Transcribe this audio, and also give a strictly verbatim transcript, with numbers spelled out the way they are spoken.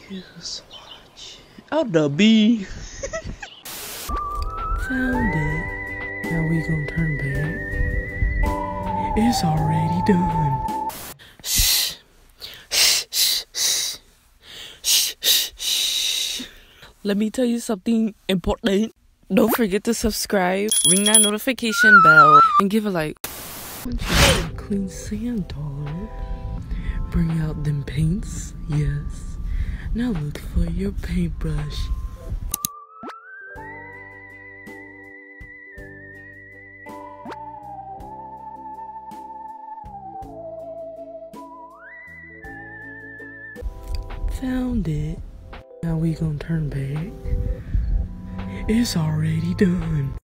Here's watch. Out the bee. Found it. Now we gonna turn back. It's already done. Shh. Shh. Shh. Shh. Shh. Shh. Shh. Let me tell you something important. Don't forget to subscribe, ring that notification bell, and give a like. Once you get a clean Sanddollar, bring out them paints, yes. Now look for your paintbrush. Found it. Now we gonna turn back. It's already done.